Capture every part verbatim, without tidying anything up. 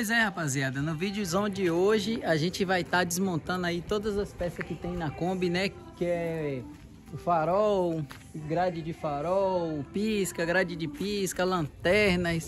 Pois é, rapaziada, no vídeozão de hoje a gente vai estar tá desmontando aí todas as peças que tem na Kombi, né? Que é o farol, grade de farol, pisca, grade de pisca, lanternas.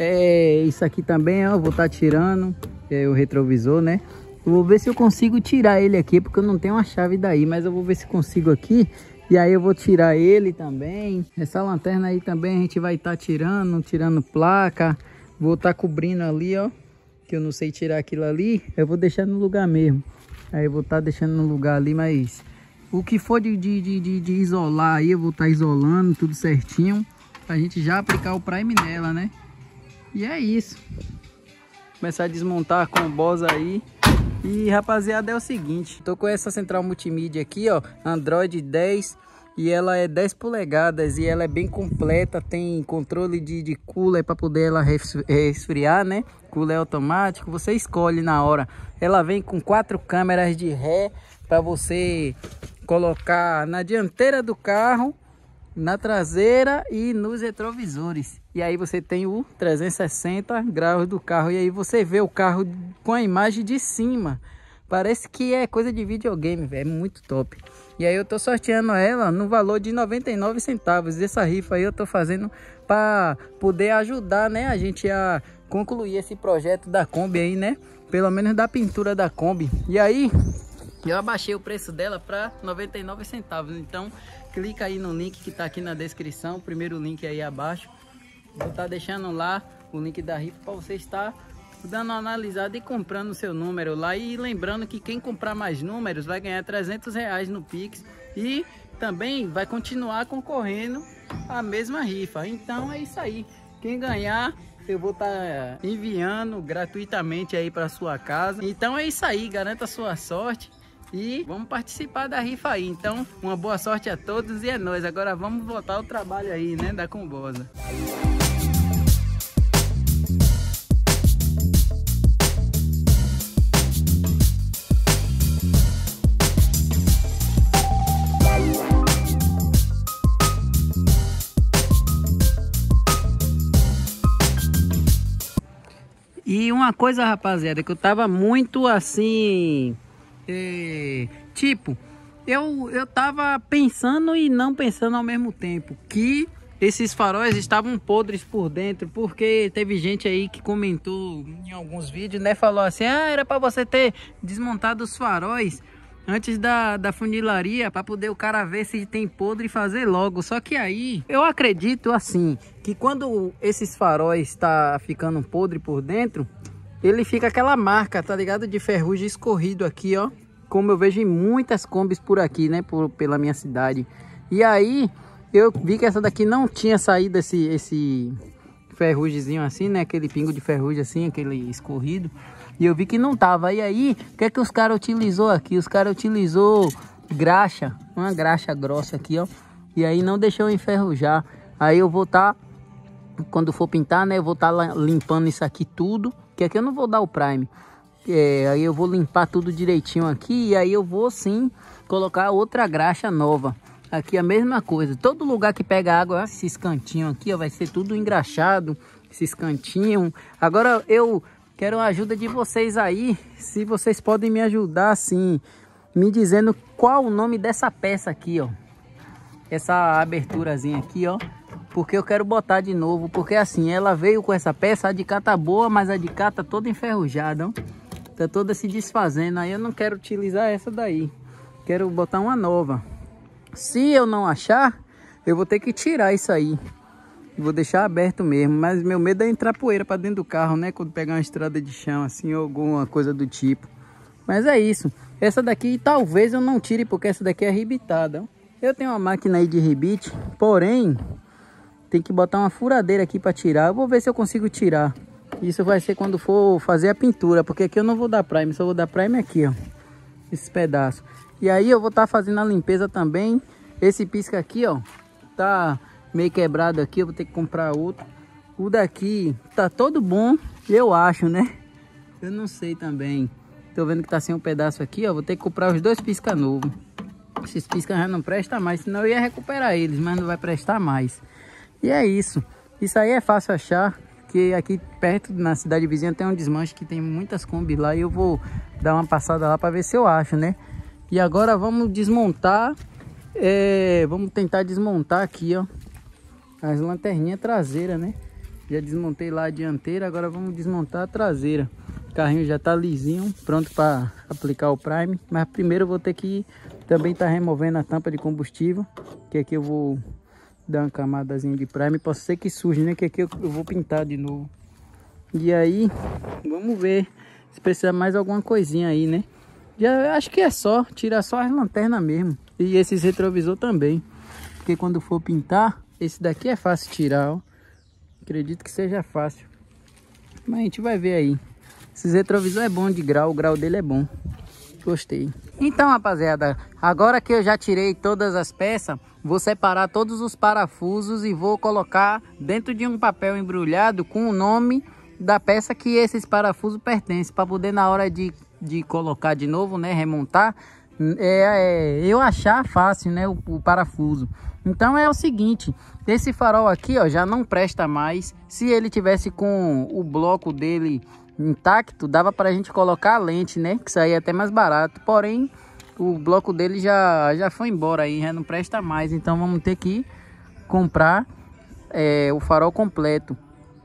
É isso aqui também, ó, vou estar tá tirando, é o retrovisor, né? Eu vou ver se eu consigo tirar ele aqui, porque eu não tenho uma chave daí, mas eu vou ver se consigo aqui. E aí eu vou tirar ele também. Essa lanterna aí também a gente vai estar tá tirando, tirando placa. Vou estar tá cobrindo ali, ó. Que eu não sei tirar aquilo ali, eu vou deixar no lugar mesmo. Aí eu vou estar tá deixando no lugar ali, mas o que for de, de, de, de isolar aí, eu vou estar tá isolando tudo certinho. Pra gente já aplicar o Prime nela, né? E é isso. Começar a desmontar a combosa aí. E rapaziada, é o seguinte, tô com essa central multimídia aqui, ó, Android dez, e ela é dez polegadas e ela é bem completa, tem controle de, de cooler para poder ela resfriar, né? Cooler automático, você escolhe na hora. Ela vem com quatro câmeras de ré para você colocar na dianteira do carro, na traseira e nos retrovisores. E aí você tem o trezentos e sessenta graus do carro. E aí você vê o carro com a imagem de cima. Parece que é coisa de videogame, velho. É muito top. E aí eu tô sorteando ela no valor de noventa e nove centavos. Essa rifa aí eu tô fazendo para poder ajudar, né, a gente a concluir esse projeto da Kombi aí, né? Pelo menos da pintura da Kombi. E aí eu abaixei o preço dela para noventa e nove centavos. Então clica aí no link que tá aqui na descrição. O primeiro link aí abaixo. Vou estar deixando lá o link da rifa para você estar dando uma analisada e comprando o seu número lá. E lembrando que quem comprar mais números vai ganhar trezentos reais no Pix. E também vai continuar concorrendo a mesma rifa. Então é isso aí. Quem ganhar, eu vou estar enviando gratuitamente aí para sua casa. Então é isso aí. Garanta a sua sorte. E vamos participar da rifa aí. Então, uma boa sorte a todos e é nóis. Agora vamos voltar ao trabalho aí, né, da combosa. E uma coisa, rapaziada, que eu tava muito assim... É, tipo, eu, eu tava pensando e não pensando ao mesmo tempo que esses faróis estavam podres por dentro, porque teve gente aí que comentou em alguns vídeos, né, falou assim, ah, era para você ter desmontado os faróis antes da, da funilaria, para poder o cara ver se tem podre e fazer logo. Só que aí, eu acredito assim, que quando esses faróis tá ficando podre por dentro, ele fica aquela marca, tá ligado? De ferrugem escorrido aqui, ó. Como eu vejo em muitas Kombis por aqui, né? Por, pela minha cidade. E aí, eu vi que essa daqui não tinha saído esse, esse ferrugemzinho assim, né? Aquele pingo de ferrugem assim, aquele escorrido. E eu vi que não tava. E aí, o que é que os caras utilizou aqui? Os caras utilizou graxa, uma graxa grossa aqui, ó. E aí não deixou enferrujar. Aí eu vou estar, tá, quando for pintar, né? Eu vou estar tá limpando isso aqui tudo. Que aqui eu não vou dar o Prime. É, aí eu vou limpar tudo direitinho aqui. E aí eu vou sim colocar outra graxa nova. Aqui a mesma coisa. Todo lugar que pega água, esses cantinhos aqui, ó, vai ser tudo engraxado. Esses cantinhos. Agora eu quero a ajuda de vocês aí. Se vocês podem me ajudar assim, me dizendo qual o nome dessa peça aqui, ó. Essa aberturazinha aqui, ó. Porque eu quero botar de novo. Porque assim, ela veio com essa peça. A de cá tá boa, mas a de cá tá toda enferrujada, ó. Tá toda se desfazendo. Aí eu não quero utilizar essa daí. Quero botar uma nova. Se eu não achar, eu vou ter que tirar isso aí. Vou deixar aberto mesmo. Mas meu medo é entrar poeira pra dentro do carro, né? Quando pegar uma estrada de chão assim, ou alguma coisa do tipo. Mas é isso. Essa daqui talvez eu não tire, porque essa daqui é ribitada, ó. Eu tenho uma máquina aí de ribite, porém... tem que botar uma furadeira aqui para tirar. Eu vou ver se eu consigo tirar. Isso vai ser quando for fazer a pintura. Porque aqui eu não vou dar Prime. Só vou dar Prime aqui, ó. Esse pedaço. E aí eu vou estar tá fazendo a limpeza também. Esse pisca aqui, ó. Tá meio quebrado aqui. Eu vou ter que comprar outro. O daqui tá todo bom. Eu acho, né? Eu não sei também. Tô vendo que tá sem um pedaço aqui, ó. Vou ter que comprar os dois pisca novos. Esses pisca já não prestam mais. Senão eu ia recuperar eles. Mas não vai prestar mais. E é isso. Isso aí é fácil achar. porque aqui perto, na cidade vizinha, tem um desmanche que tem muitas Kombi lá e eu vou dar uma passada lá para ver se eu acho, né? E agora vamos desmontar, é, vamos tentar desmontar aqui, ó, as lanterninhas traseiras, né? Já desmontei lá a dianteira, agora vamos desmontar a traseira. O carrinho já tá lisinho, pronto para aplicar o Prime, mas primeiro eu vou ter que também estar tá removendo a tampa de combustível, que aqui eu vou dar uma camadazinha de Prime, pode ser que suje, né? Que aqui eu, eu vou pintar de novo. E aí, vamos ver se precisa mais alguma coisinha aí, né? Já acho que é só, tirar só as lanternas mesmo. E esses retrovisor também. Porque quando for pintar, esse daqui é fácil tirar, ó. Acredito que seja fácil. Mas a gente vai ver aí. Esses retrovisor é bom de grau, o grau dele é bom. Gostei. Então, rapaziada, agora que eu já tirei todas as peças, vou separar todos os parafusos e vou colocar dentro de um papel embrulhado com o nome da peça que esses parafusos pertencem, para poder na hora de, de colocar de novo, né, remontar, é, é, eu achar fácil, né, o, o parafuso. Então é o seguinte, esse farol aqui, ó, já não presta mais. Se ele tivesse com o bloco dele intacto, dava para a gente colocar a lente, né, que saía até mais barato. Porém, o bloco dele já, já foi embora aí, já não presta mais. Então vamos ter que comprar é, o farol completo.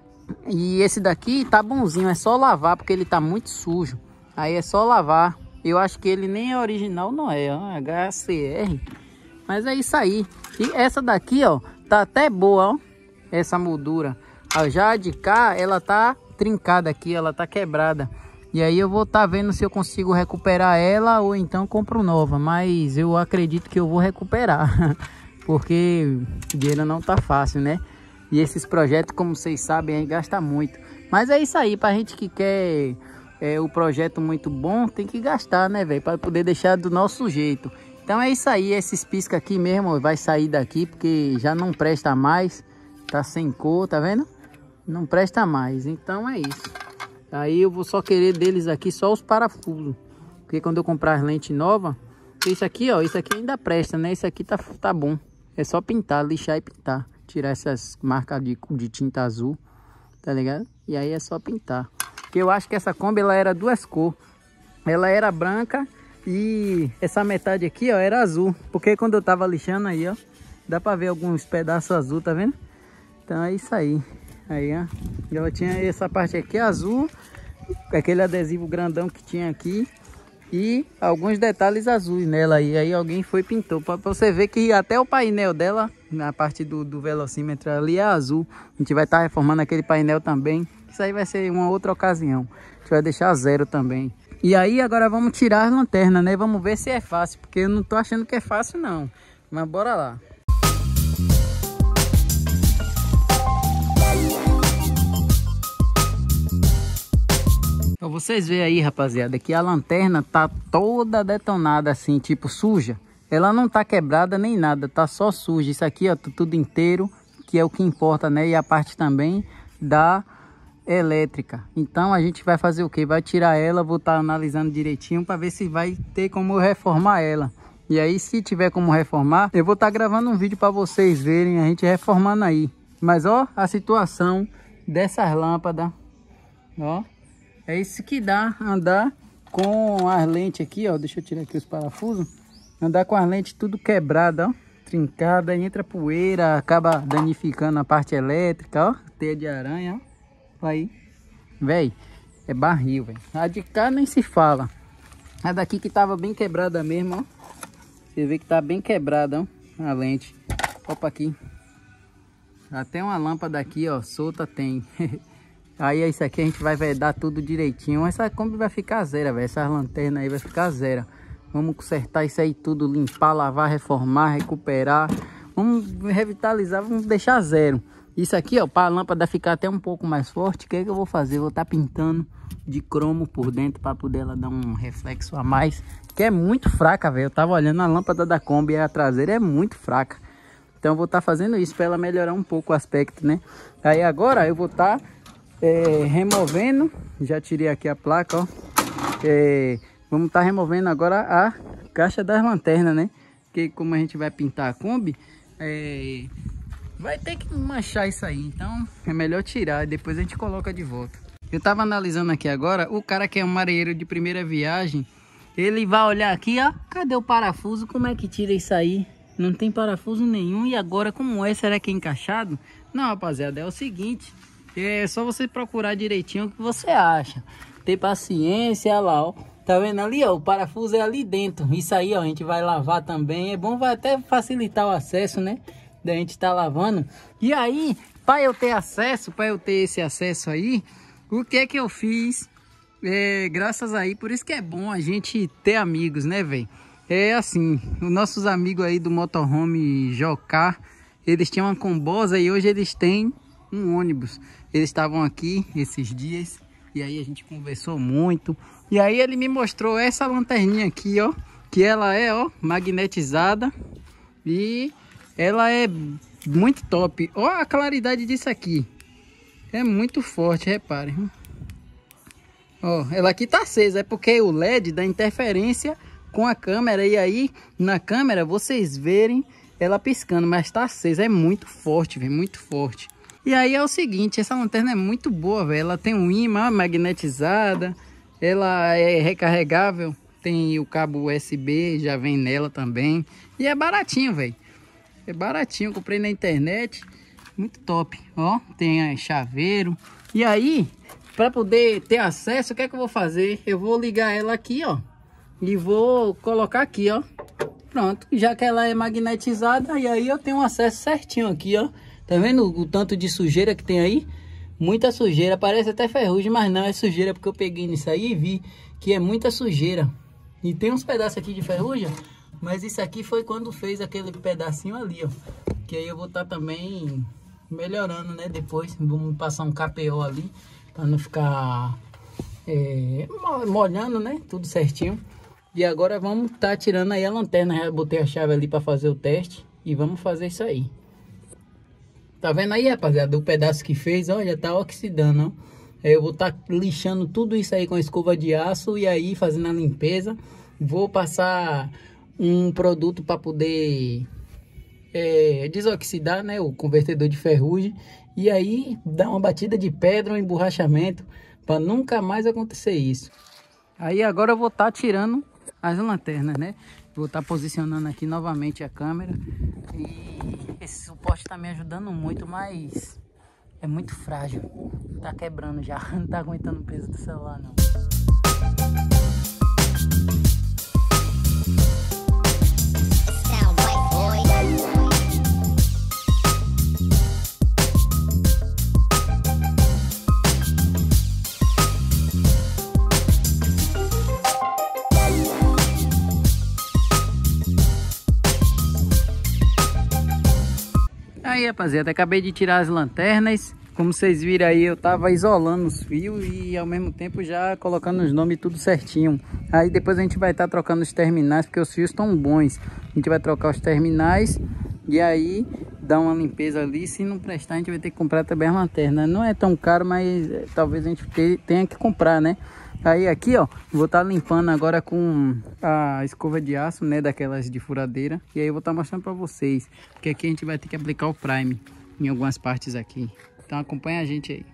E esse daqui tá bonzinho, é só lavar porque ele tá muito sujo. Aí é só lavar. Eu acho que ele nem é original, não é, ó, H C R. Mas é isso aí. E essa daqui, ó, tá até boa, ó, essa moldura. Ó, já a de cá, ela tá trincada aqui, ela tá quebrada. E aí eu vou estar tá vendo se eu consigo recuperar ela ou então compro nova. Mas eu acredito que eu vou recuperar. Porque o dinheiro não tá fácil, né? E esses projetos, como vocês sabem, aí gasta muito. Mas é isso aí, pra gente que quer é, o projeto muito bom, tem que gastar, né, velho? Para poder deixar do nosso jeito. Então é isso aí, esses pisca aqui mesmo vai sair daqui, porque já não presta mais. Tá sem cor, tá vendo? Não presta mais, então é isso. Aí eu vou só querer deles aqui só os parafusos. Porque quando eu comprar as lentes novas, isso aqui, ó, isso aqui ainda presta, né? Isso aqui tá, tá bom. É só pintar, lixar e pintar. Tirar essas marcas de, de tinta azul, tá ligado? E aí é só pintar. Porque eu acho que essa Kombi, ela era duas cores. Ela era branca e essa metade aqui, ó, era azul. Porque quando eu tava lixando aí, ó, dá pra ver alguns pedaços azul, tá vendo? Então é isso aí. Aí, ó, ela tinha essa parte aqui azul, aquele adesivo grandão que tinha aqui. E alguns detalhes azuis nela. E aí alguém foi e pintou. Pra você ver que até o painel dela, na parte do, do velocímetro ali, é azul. A gente vai estar tá reformando aquele painel também. Isso aí vai ser uma outra ocasião. A gente vai deixar zero também. E aí agora vamos tirar as lanternas, né? Vamos ver se é fácil. Porque eu não tô achando que é fácil não. Mas bora lá. Pra vocês verem aí, rapaziada, que a lanterna tá toda detonada assim, tipo suja. Ela não tá quebrada nem nada, tá só suja. Isso aqui, ó, tá tudo inteiro, que é o que importa, né? E a parte também da elétrica. Então a gente vai fazer o quê? Vai tirar ela, vou estar analisando direitinho para ver se vai ter como reformar ela. E aí, se tiver como reformar, eu vou estar gravando um vídeo para vocês verem a gente reformando aí. Mas ó, a situação dessas lâmpadas, ó. É isso que dá andar com as lentes aqui, ó. Deixa eu tirar aqui os parafusos. Andar com as lentes tudo quebrada, ó. Trincada, entra poeira, acaba danificando a parte elétrica, ó. Teia de aranha, ó. Aí, véi, é barril, velho. A de cá nem se fala. A daqui que tava bem quebrada mesmo, ó. Você vê que tá bem quebrada, ó. A lente. Opa, aqui. Até uma lâmpada aqui, ó, solta tem. Aí isso aqui a gente vai vedar tudo direitinho. Essa Kombi vai ficar zero, velho. Essas lanternas aí vai ficar zero. Vamos consertar isso aí tudo, limpar, lavar, reformar, recuperar. Vamos revitalizar, vamos deixar zero. Isso aqui, ó, para a lâmpada ficar até um pouco mais forte, o que é que eu vou fazer? Eu vou estar tá pintando de cromo por dentro para poder ela dar um reflexo a mais. Que é muito fraca, velho. Eu tava olhando a lâmpada da Kombi, a traseira é muito fraca. Então eu vou estar tá fazendo isso para ela melhorar um pouco o aspecto, né? Aí agora eu vou estar... Tá É, removendo, já tirei aqui a placa, ó. É, vamos estar tá removendo agora a caixa das lanternas, né? Porque como a gente vai pintar a Kombi, é, vai ter que manchar isso aí. Então é melhor tirar e depois a gente coloca de volta. Eu tava analisando aqui agora, o cara que é um marinheiro de primeira viagem, ele vai olhar aqui, ó, cadê o parafuso? Como é que tira isso aí? Não tem parafuso nenhum. E agora como é? Será que é encaixado? Não, rapaziada, é o seguinte, é só você procurar direitinho o que você acha. Ter paciência, olha lá, ó. Tá vendo ali, ó, o parafuso é ali dentro. Isso aí, ó, a gente vai lavar também. É bom, vai até facilitar o acesso, né? Da gente tá lavando. E aí, para eu ter acesso, para eu ter esse acesso aí, o que é que eu fiz? É, graças aí, por isso que é bom a gente ter amigos, né, velho? É assim, os nossos amigos aí do Motorhome Jocar, eles tinham uma combosa e hoje eles têm um ônibus. Eles estavam aqui esses dias e aí a gente conversou muito. E aí ele me mostrou essa lanterninha aqui, ó, que ela é, ó, magnetizada e ela é muito top. Ó a claridade disso aqui. É muito forte, reparem. Ó, ela aqui tá acesa, é porque o L E D dá interferência com a câmera. E aí, na câmera, vocês verem ela piscando, mas tá acesa. É muito forte, velho, muito forte. E aí é o seguinte, essa lanterna é muito boa, velho. Ela tem um ímã magnetizada, ela é recarregável, tem o cabo U S B, já vem nela também. E é baratinho, velho. É baratinho, comprei na internet. Muito top, ó, tem chaveiro. E aí, para poder ter acesso, o que é que eu vou fazer? Eu vou ligar ela aqui, ó, e vou colocar aqui, ó. Pronto, já que ela é magnetizada, e aí eu tenho acesso certinho aqui, ó. Tá vendo o tanto de sujeira que tem aí? Muita sujeira, parece até ferrugem, mas não é sujeira, porque eu peguei nisso aí e vi que é muita sujeira. E tem uns pedaços aqui de ferrugem, mas isso aqui foi quando fez aquele pedacinho ali, ó. Que aí eu vou estar também melhorando, né? Depois vamos passar um K P O ali para não ficar é, molhando, né? Tudo certinho. E agora vamos estar tá tirando aí a lanterna. Já botei a chave ali para fazer o teste e vamos fazer isso aí. Tá vendo aí, rapaziada? O pedaço que fez, ó, já tá oxidando, ó. Eu vou estar tá lixando tudo isso aí com a escova de aço e aí fazendo a limpeza. Vou passar um produto para poder É, desoxidar, né, o convertedor de ferrugem, e aí dar uma batida de pedra, um emborrachamento, para nunca mais acontecer isso. Aí agora eu vou estar tá tirando as lanternas, né? Vou estar tá posicionando aqui novamente a câmera, e esse suporte está me ajudando muito, mas é muito frágil, tá quebrando já, não tá aguentando o peso do celular não. Aí, rapaziada, acabei de tirar as lanternas. Como vocês viram aí, eu tava isolando os fios e ao mesmo tempo já colocando os nomes tudo certinho. Aí depois a gente vai estar tá trocando os terminais, porque os fios estão bons. A gente vai trocar os terminais e aí dar uma limpeza ali. Se não prestar, a gente vai ter que comprar também a lanterna. Não é tão caro, mas é, talvez a gente tenha que comprar, né? Aí aqui, ó, vou estar tá limpando agora com a escova de aço, né, daquelas de furadeira. E aí eu vou estar tá mostrando para vocês, porque aqui a gente vai ter que aplicar o Prime em algumas partes aqui. Então acompanha a gente aí.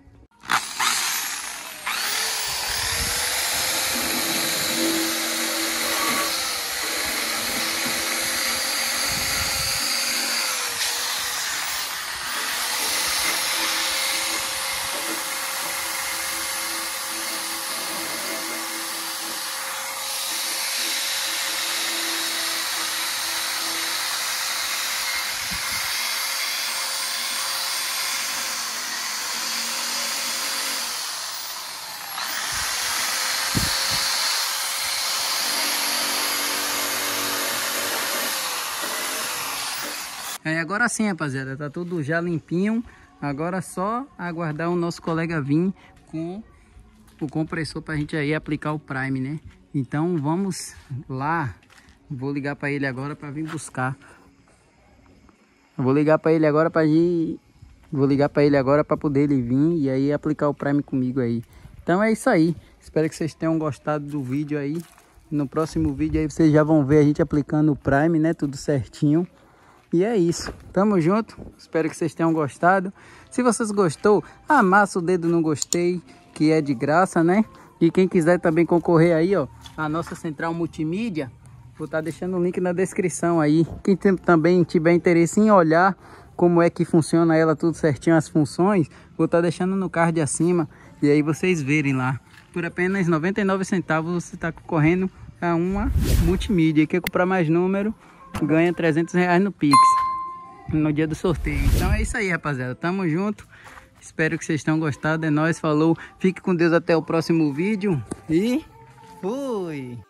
É, agora sim, rapaziada, tá tudo já limpinho. Agora é só aguardar o nosso colega vir com o compressor pra gente aí aplicar o Prime, né? Então vamos lá. Vou ligar para ele agora para vir buscar. Vou ligar para ele agora para ir. Vou ligar para ele agora para poder ele vir e aí aplicar o Prime comigo aí. Então é isso aí. Espero que vocês tenham gostado do vídeo aí. No próximo vídeo aí vocês já vão ver a gente aplicando o Prime, né? Tudo certinho. E é isso. Tamo junto. Espero que vocês tenham gostado. Se vocês gostou, amassa o dedo no gostei, que é de graça, né? E quem quiser também concorrer aí, ó, a nossa central multimídia, vou estar deixando o link na descrição aí. Quem tem, também tiver interesse em olhar como é que funciona ela tudo certinho, as funções, vou estar deixando no card acima. E aí vocês verem lá. Por apenas noventa e nove centavos você está concorrendo a uma multimídia. E quem comprar mais número ganha trezentos reais no Pix no dia do sorteio. Então é isso aí, rapaziada. Tamo junto. Espero que vocês tenham gostado. É nóis, falou. Fique com Deus até o próximo vídeo. E fui!